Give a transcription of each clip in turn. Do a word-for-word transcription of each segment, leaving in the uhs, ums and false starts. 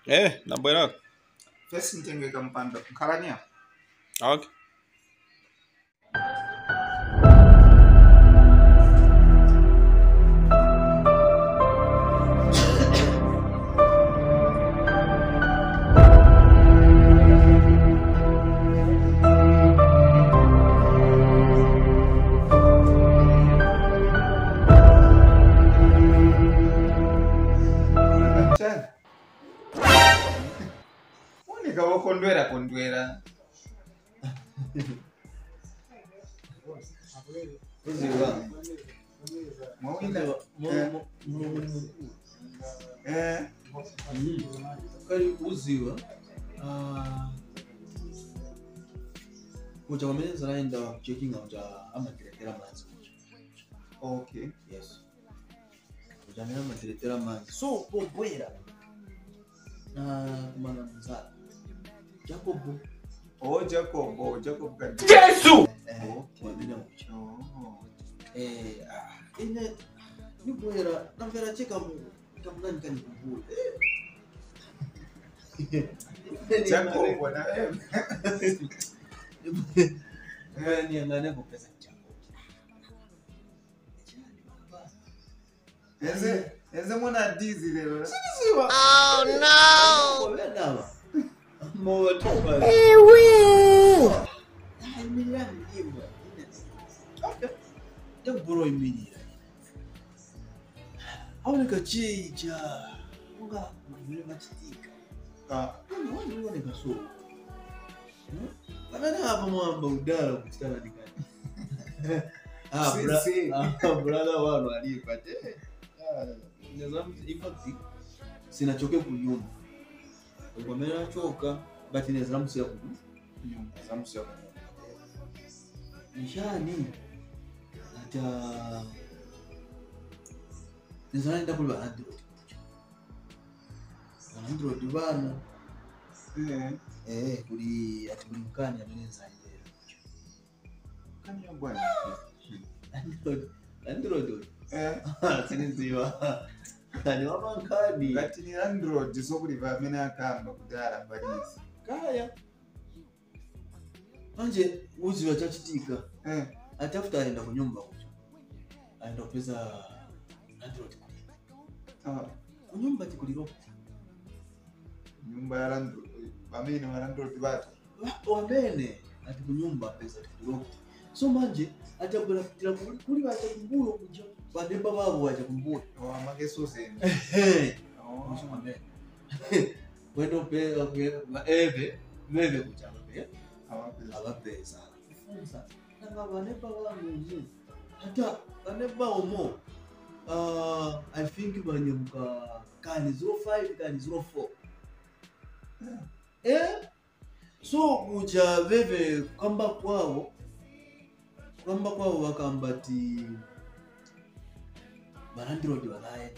Eh, nabwera. First ntenge kampando. Kalania. Okay. Gawa kondwera kondwera. Uziwa. Mwawina. Eh. Kari uziwa. Ah. Kuja wamenye zaraenda checking out amakirekera manzi. Okay. Yes. Kuja mena amakirekera manzi. So pobwera. Na kumana mzala. Jacob. Oh Jacob, oh Jacob kan. Jesus. Eh, wabina uchi. Oh. Eh, ah, ine ni bwera namvera cheka mu kamnani kani kubula. Jacob wana. Eh, ni ngane kupesa Jacob. Eze, eze mwana dizi lero. Oh no. Wenda. Mo topa. Ewe. Ai milani hiyo. Okay. Ndio boro imini. Aoneka chija. Unga vile machitika. Ah, Wani wani kaso. Bana hapa mwamba udara kuchana dikani. Ah, bra. Ah, brother wano alipate. Ah, nizam ifazi. Sina choke kunyuma. Kwa mera choka, but nizam siya kunyuma. Nizam siya kunyuma. Nishani. Ata nizam nda kulwa Android. Android bana. Eh. Eh, kuri ati kuri mkani ameneza ile. Kani ya bwana. Android, Android. Eh, Siniziwa. Kani wama mkani. ngati ni Android so kuri vamena akamba kudara mbalizi. Kaya. Manje uzi wa chachitika. Eh. Atafuta aenda kunyumba kuja. Aenda kupeza Android. Ah, Kunyumba tikuliro. nyumba ya Android. Vamena wa Android batu. Wambene ati kunyumba pesa tikuliro. So manje atabula kutira kuli bacha kumbulo kuja. Bademba babo wacha kumbulo. Wa mageso zeni. Eh. Oh. Mwambene. Wendo pe okay, eve, meve kuchana pe. Awapeza. Abapeza. Kufunza. Nanga banepa wangu. Hata banepa omo. Uh, I think banyemuka kani zero five kani zero four. Yeah. Eh? So kuja veve kwamba kwao kwamba kwao wakambati Android wanaenda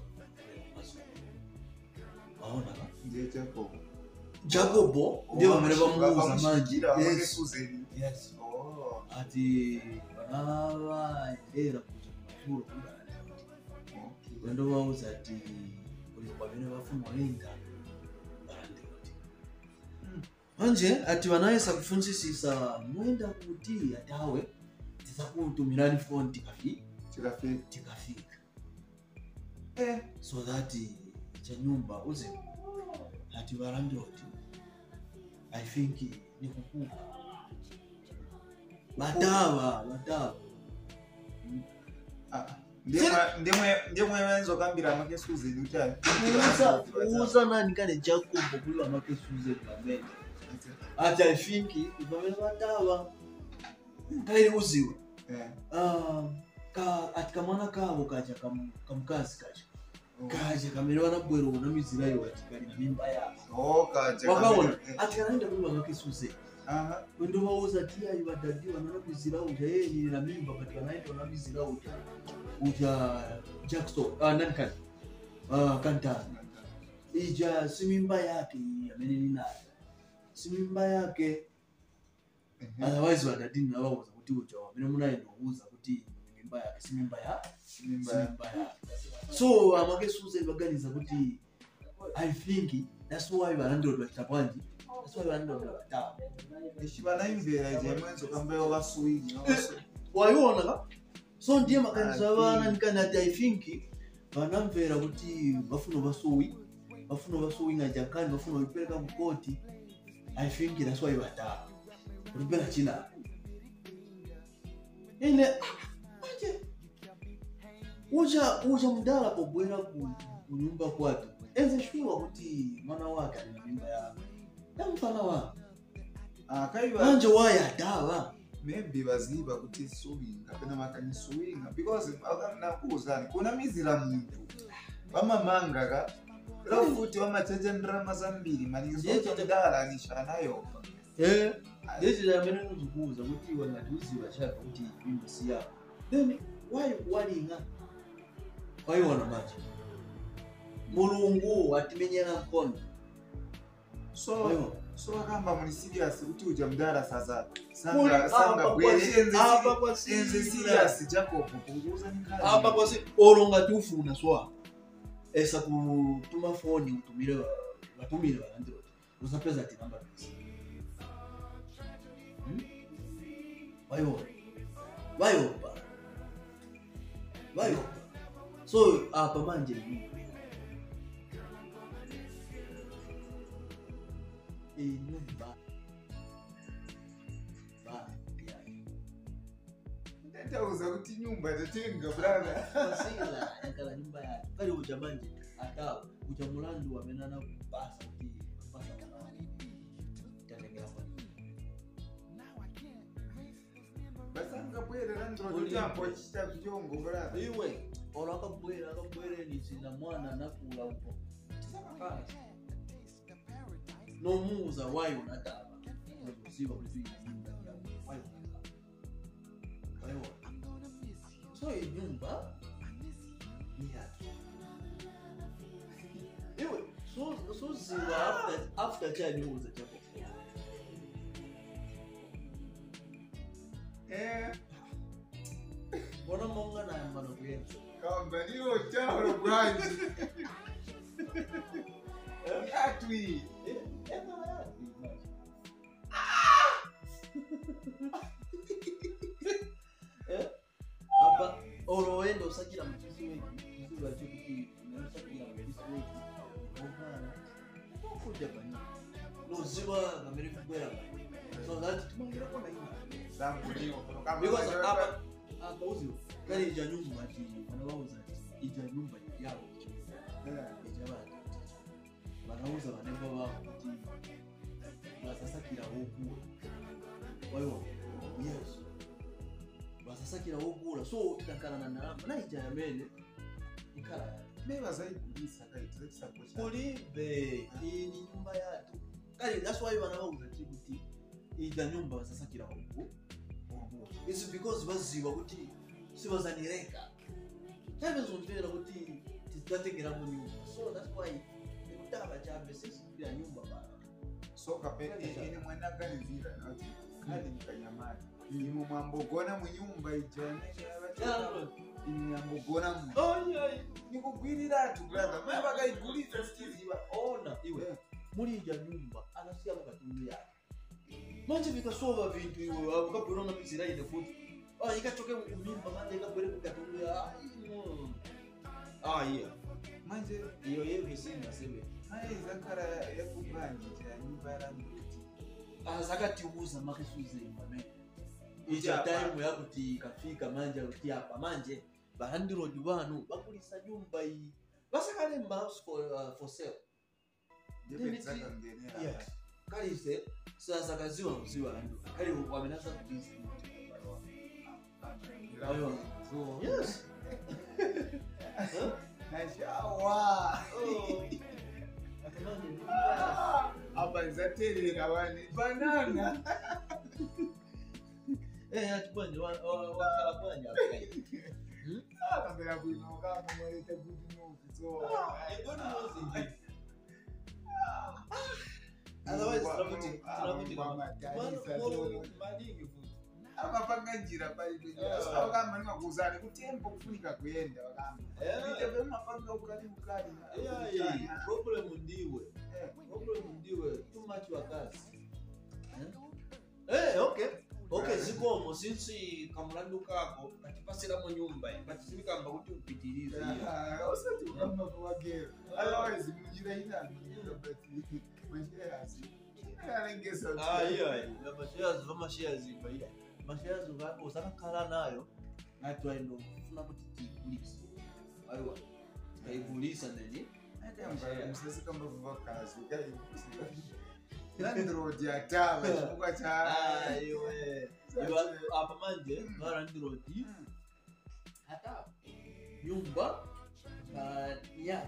waona ba Ndiye Jacob. Jacobo ndio wamereva muuza maji. Yes. Yes. Oh. Ati wanawa era kuja kufuru kuda. Okay. Wendo wauza ati ulikuwa vile wafumo wenga Android. Manje ati wanaesa kufunzisisa mwenda kuti atawe tizakutumirani phone tikafi Tikafi. tikafika. Eh. So that cha nyumba uze ati Android I think ni kukuka madawa madawa Ah. Ndemwe ndemwe ndemwe wenzo kambira makeso zeni utali. uza uza nani kane Jacob kulwa makesuze kamene ati I think ibamela madawa kairi uziwa. Eh. Ah ka atikamwana kabo kaja kam kamkazi kaja Oh. kaja kamera na bwero na mizira yo atikali na mimba ya Oh, kaje. wakaona atikanaenda kulwa makesuze. Aha. Wendo wauza tia ibadadi wanana kuzira uja yeye ni na mimba but wanaenda na mizira uja uja Jackson ah nani kan ah kanta ija si mimba yake amenini nayo si mimba yake. Otherwise wadadi na wao kuti uja mimi munaenda kuuza kuti mimba yake si mimba ya Mimba. mimba ya. So amakesuze baganiza kuti I think That's why landlord wachapwanji. That's why landlord watawa. Eshibana imvera je mwenzo kambeyo basuwingi. Waiona ka? So ndiye makanisa bana nikanati I think banamvera kuti bafuna basuwi. Bafuna basuwi ngajakani bafuna ulipeleka mkoti. I think that's why watawa. Ulipela china. Ine aje. Uja uja mdala pobwera ku nyumba kwake. Enze shua kuti mwana wake ali na mimba yake. Namfana wa. Ah kaiwa. Anje waya dawa. Maybe baziba kuti suwinga kana makanisuwinga because nakuuzani kuna mizira muntu. Bama manga ka. Ra futhi wamatshethe ndrama zambili mali zote mdala anishanayo. Eh. Deje ya mena nuzukuza kuti wangaduzi bashaka kuti imba siya. Then why walinga? Why wana maji? Mulungu atimenyera mkono. So Ayo. So akamba muri serious kuti uja mdala sasa. Muli- Sanga sanga apa bwele kwa- enze apa kwa si- enze serious. serious Jacob punguza nikali. Hapa kwa si olonga tufuna swa. Esa kutuma phone utumire batumire ba Android. Usapeza ati namba pesa. Hmm? Bayo. Bayo. Bayo. So hapa manje ni inyumba. Ba ya. Ndauza kuti nyumba tatenga brother. Basila yakala nyumba yake. Kali uja manje ata uja mulandu wamenana kupasa kuti kupasa kana. Tatengera kwa. Basanga bwele landro jambo chita vyongo brother. Iwe ora akabwera akabwere ni zina mwana nakula uko. Tisakakala. No muza wayo nataba. Uziba kuti nyumba yao. Wayo nataba. Wayo. So hii nyumba ni yake. Iwe so so ziwa after after cha nyumba chako. Eh, Bona monga na mano kuyenza. kamba ni hotel branch. Atwi. Eh, ena ya. Eh? Apa oroendo sakira mtisi wetu. Mtisi wa chuki unasakira mtisi wetu. Bwana. Kuja bani. No ziwa Amerika kwera. So that tumangira kwa nini? Zangu niyo. Because hapa hapa uzio. Kali ija nyumba ati wanauza ija nyumba yao. Ija bana. Wanauza wanemba wao ati basasakira huku. Kwa hiyo yes. Basasakira huku. So takana na namba na ija yamene. Ikala. Meba zaidi kulisa kaita zisa kocha. Kulibe ni nyumba yatu. Kali that's why wanauza kuti ija nyumba basasakira huku. It's because baziwa kuti sibazanireka. Chabe zonvera kuti titategera mu nyumba. So that's why nikutaka chabe sisi bila nyumba bana. So kape ini mwenda gani zira na ati kali nikanyamata. Imo mwambogona mu nyumba ijane Yeah. ini mwambogona mu. Oh yeah. Nikugwirira tu brother. Meba kaigulisa stiziba. Ona iwe. Muri ija nyumba anasiya mukatundu yake. Manje vikasova vintu iwe ukapirona mizira ine futhi. Ah ikachoke mumimba manje ikabwere kukatundu ya. Ah yeah. Manje Iyo yewe isinga sebe. hai zakara ya kubangi ya nyumba ya mbuti. Ah zakati ubuza makisuze imame. Ija time yakuti kafika manje uti hapa manje bahandiro diwanu bakulisa nyumba hii. Basakale house for uh, for sale. Jepe zaka ngenera. Yes. Kalise sasa kaziwa mziwa ndo. Kali wamenaza kubizi. Ayo. So Yes. nashawa. Oh. Hapa zaterera wani banana. Eh atubanje wakala kwanja akai. Hmm? Ah kambera kuino kama mwelete good news. So Good news indeed. Otherwise, tunavuti tunavuti kwa mataifa madingi futhi. Akapanga njira pale njira. Sasa kama ni makuzani kutempo kufunika kuenda wakamba. Ndio vema mapanga ukali ukali. Yeah, problem ndiwe. Problem ndiwe too much wa kazi. Eh, okay. Okay, zikomo since kamlandu kako katipasira mu nyumba batisibika mba kuti upitirize. Ah, osati kama kwa gero. Otherwise mujira ina ndio bati. Mashayasi. Alengesa. Ah, yeah, na mashayazi kama shayazi baida. Mashayazi ngako usakakala nayo. Natu ndo funa kuti tikulisa. Aiwa. Kaivulisa nani? Hata mbaya msisi kama vava kazi. Kai. Landroad ya tawe kuka cha. Aiwe. Iwa hapa manje na landroad. Hata nyumba na ya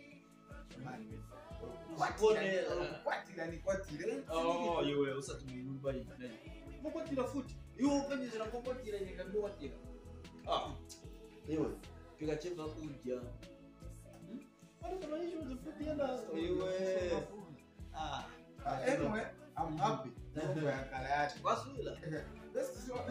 Kwatile, kwatile ni kwatile. Oh, iwe usati mu nyumba hii. Mkwatila futi. Iwe kwenye zina kwatila nyeka ndo kwatila. Ah. Iwe pika chemba kuja. Hmm? Wale kama hizo zifutia na iwe. Ah. Anyway, I'm happy. Mambo ya kala yake. Wasula. This is what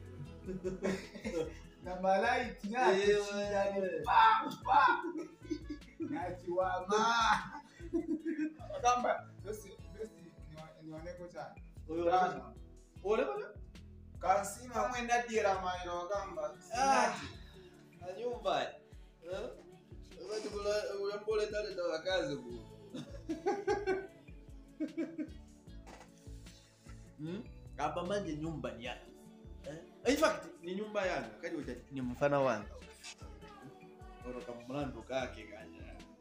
na malai tina. Iwe. Pa pa. Nachi wa ma. Kamba, basi basi nione kocha. Oyo rana. Ole bana? Kasima mwenda tira mailo kamba. Ah. Na nyumba. Eh? Wewe tukula uyambole tale tawa kazi ku. Hmm? Hapa manje nyumba ni yake. Eh? In fact ni nyumba yangu. Kadi uta ni mfano wangu. Oro kama mlandu kake kanya.